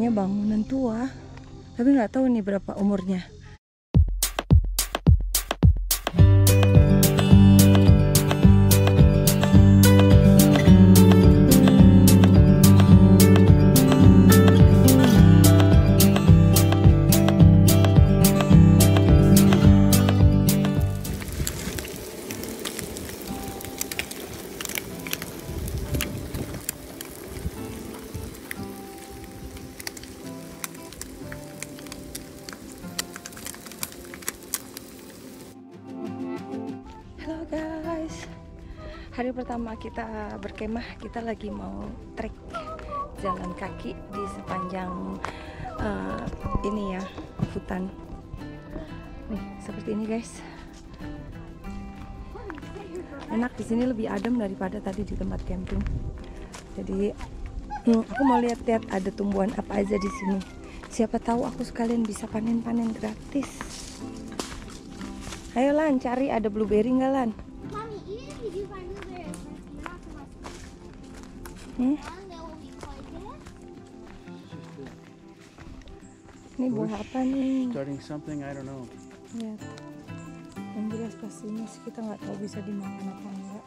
Kayaknya bangunan tua, tapi nggak tahu nih berapa umurnya. Halo guys, hari pertama kita berkemah, kita lagi mau trek jalan kaki di sepanjang ini ya, hutan. Nih seperti ini guys. Enak di sini, lebih adem daripada tadi di tempat camping. Jadi aku mau lihat-lihat ada tumbuhan apa aja di sini. Siapa tahu aku sekalian bisa panen-panen gratis. Ayo Lan, cari ada blueberry nggak Lan? Mommy, even if you find blueberries, you're not the most. Hmm? And they will be quite good. Ini buah apa nih? Starting something, I don't know. Lihat. Yang jelas pastinya sih kita nggak tahu bisa dimakan apa enggak.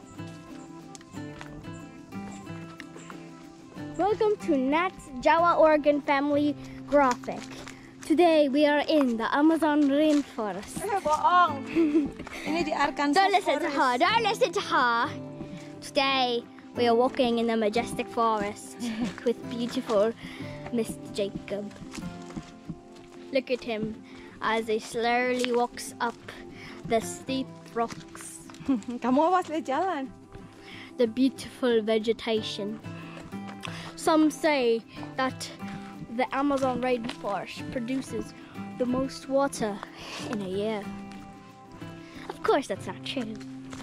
Welcome to Nat's Jawa Oregon Family Graphic. Today we are in the Amazon rainforest. Bohong. Ini di Arkansas. Don't listen to Forest. her. Don't listen to her. Today we are walking in the majestic forest with beautiful Mr. Jacob. Look at him as he slowly walks up the steep rocks. Kamu awas lihat jalan. The beautiful vegetation. Some say that the Amazon rainforest produces the most water in a year. Of course, that's not true.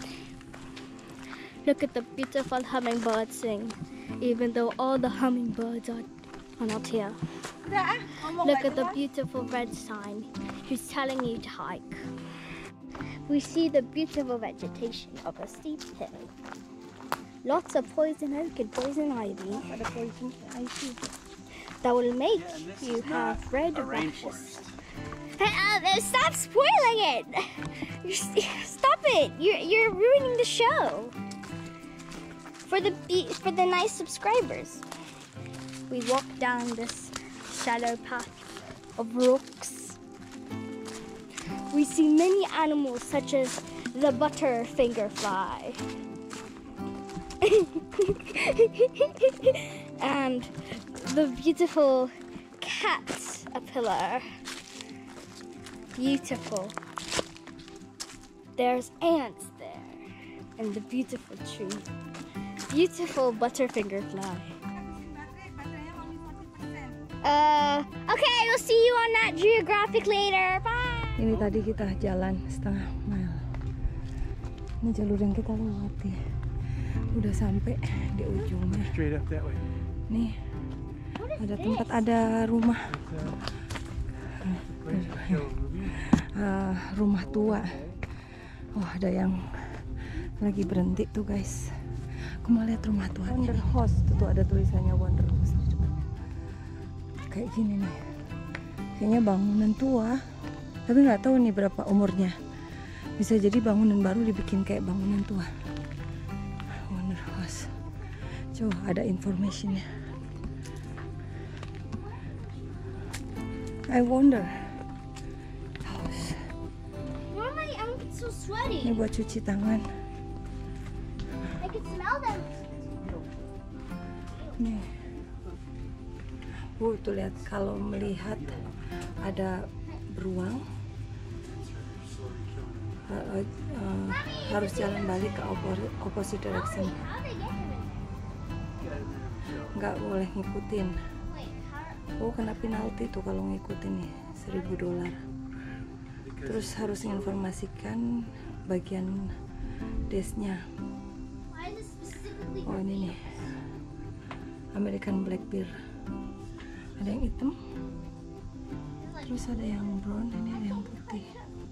Look at the beautiful hummingbirds sing, even though all the hummingbirds are not here. Look at the beautiful red sign who's telling you to hike. We see the beautiful vegetation of a steep hill. Lots of poison oak and poison ivy. Ada poison ivy. That will make you have red rashes. Hey, stop spoiling it! Stop it! You're ruining the show for the nice subscribers. We walk down this shallow path of rocks. We see many animals such as the butterfinger fly and the beautiful caterpillar. Beautiful. There's ants there, and the beautiful tree. Beautiful butterfinger fly. Okay, we'll see you on Nat Geographic later. Bye. Ini tadi kita jalan setengah mile. Ini jalur yang kita lewati. Udah sampai di ujungnya. Straight up that way. Nih ada tempat, ada rumah. Rumah tua. Oh, ada yang lagi berhenti tuh guys. Aku mau lihat rumah tua. Wonder House tuh ada tulisannya Wonder House di depannya. Kayak gini nih. Kayaknya bangunan tua, tapi nggak tahu nih berapa umurnya. Bisa jadi bangunan baru dibikin kayak bangunan tua. Wonder House. Coba ada informationnya. I wonder. Normally, I'm so sweaty. Ini buat cuci tangan. I can smell them. Nih. Tuh lihat, kalau melihat ada beruang, harus jalan balik ke opposite direction. Nggak boleh ngikutin. Oh, kena penalti tuh kalau ngikutin nih, $1.000. Terus harus menginformasikan bagian desnya. Oh, ini nih American Black Bear. Ada yang hitam, terus ada yang brown, ini ada yang putih.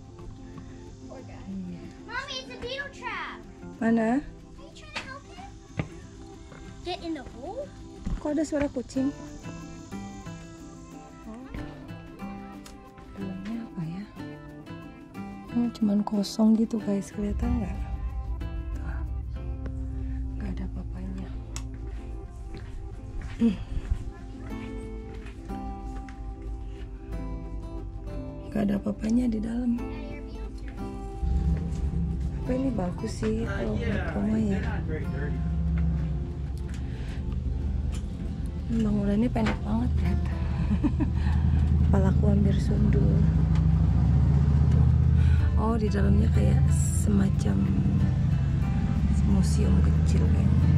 Mommy, it's a beetle trap. Mana? Are you trying to help him? Get in the hole? Kok ada suara kucing? cuman kosong gitu guys, kelihatan nggak? Nggak ada apa-apanya. Nggak ada apa-apanya di dalam. Apa ini bagus sih kalau buat rumah ya. Bangunannya pendek banget kan. Kepalaku hampir sundul. Oh, di dalamnya kayak semacam museum kecil kayaknya.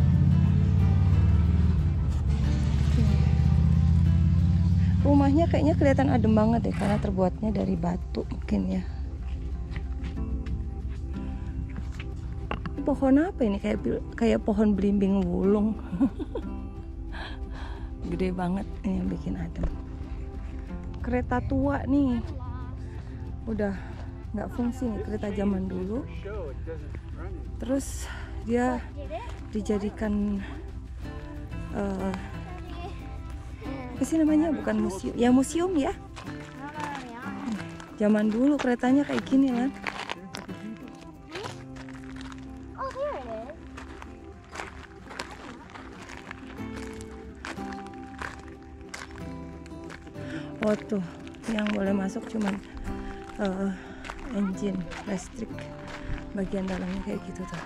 Rumahnya kayaknya kelihatan adem banget deh karena terbuatnya dari batu mungkin ya. Pohon apa ini? Kayak pohon belimbing wulung. Gede banget ini yang bikin adem. Kereta tua nih, udah nggak fungsi nih, kereta zaman dulu. Terus dia dijadikan apa sih namanya? Bukan museum, ya museum ya. Zaman dulu keretanya kayak gini kan. Oh, here it is. Oh tuh, yang boleh masuk cuman engine listrik, bagian dalamnya kayak gitu tuh.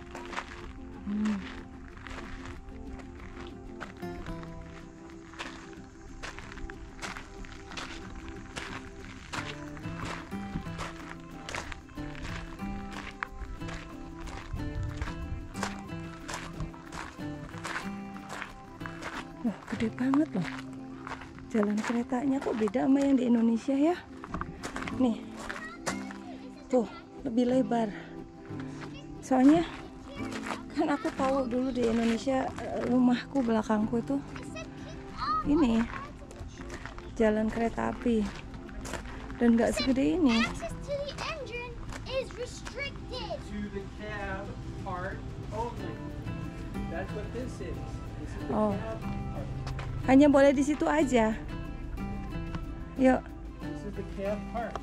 Wah, gede banget loh. Jalan keretanya kok beda sama yang di Indonesia ya. Nih, tuh lebih lebar. Soalnya kan aku tahu dulu di Indonesia, rumahku belakangku itu ini jalan kereta api dan nggak segede ini. Access to the engine is restricted. To the cab part only. That's what this is. This is the Oh. cab part. Hanya boleh di situ aja. Yuk. This is the cab part.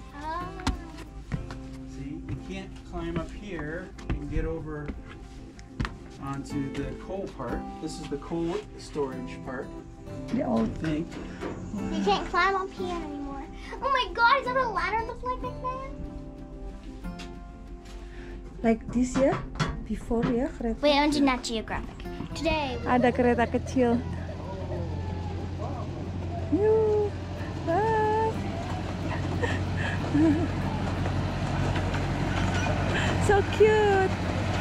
See, you can't climb up here and get over onto the coal part. This is the coal storage part, The old. I think. You can't climb up here anymore. Oh my god, is that a ladder that looks like that? Like this ya. Before ya kereta. Wait, on to Nat Geographic. Today, Ada kereta kecil. Yuh, bye. So cute.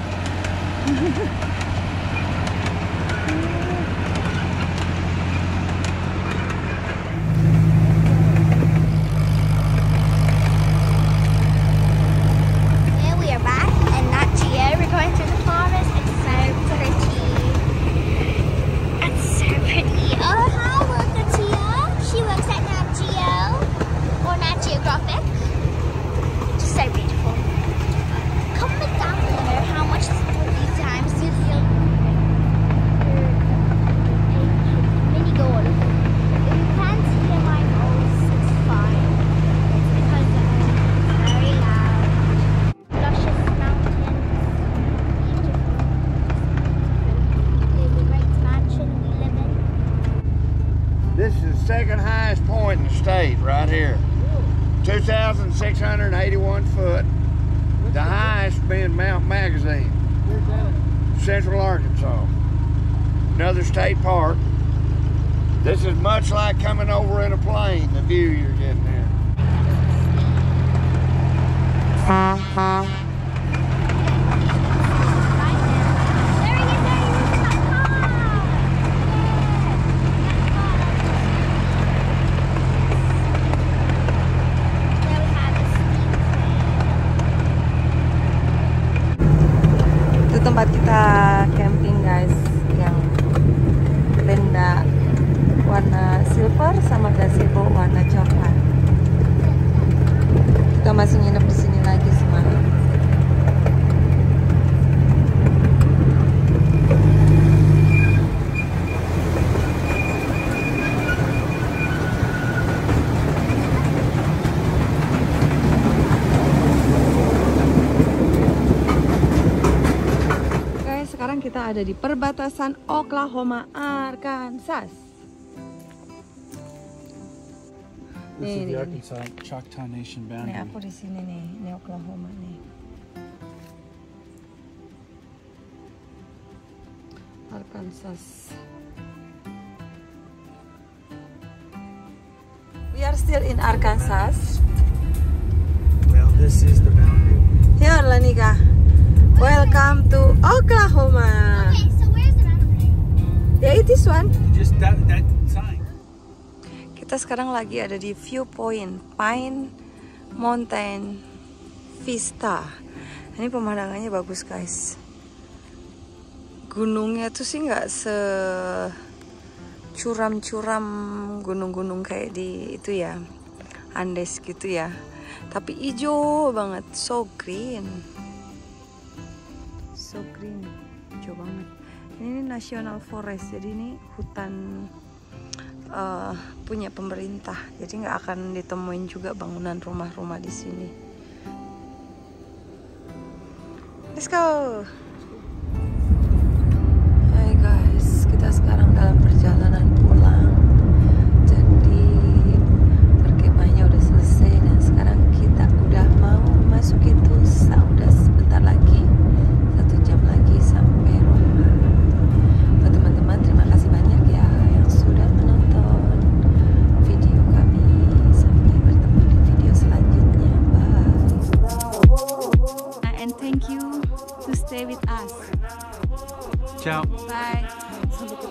here we are back in Nat Geo. We're going through the forest. It's so pretty. It's so pretty. Oh, hi, look at Tia. She works at Nat Geo or Nat Geographic. Just so beautiful. Comment down below how much these times you feel mini goal. If you can't hear my voice, it's fine. It's because it's very loud. Luscious mountains, beautiful. There's a great mansion we live in. This is the second highest point in the state right here. 2,681 foot. The highest being Mount Magazine, Central Arkansas. Another state park. This is much like coming over in a plane, the view you're getting there. There he is, in that car. There we have a steam train. Itu tempat kita camping guys, yang tenda warna silver sama gazebo warna coklat. Kita masih nginep di sini lagi semalam. sekarang kita ada di perbatasan Oklahoma, Arkansas. This is the Nih. Arkansas Choctaw Nation Nih boundary. aku di sini nih, ini Oklahoma nih. Arkansas. We are still in Arkansas. Well, this is the boundary. Here, Lanika. Welcome to Oklahoma. Okay, so where's the boundary? Yeah, this one. Just that sign. Kita sekarang lagi ada di viewpoint Pine Mountain Vista. Ini pemandangannya bagus, guys. Gunungnya tuh sih nggak curam-curam gunung-gunung kayak di itu ya, Andes gitu ya. Tapi hijau banget, so green, hijau banget. Ini National Forest, jadi ini hutan punya pemerintah, jadi nggak akan ditemuin juga bangunan rumah-rumah di sini. Let's go. Hai guys, kita sekarang dalam perjalanan pulang. Jadi perkemahnya udah selesai dan sekarang kita udah mau masukin Tulsa. Udah sebentar lagi, 1 jam lagi sampai rumah. Buat teman-teman, terima kasih banyak ya yang sudah menonton video kami. Sampai bertemu di video selanjutnya. Bye. And thank you to stay with us. Ciao. Bye.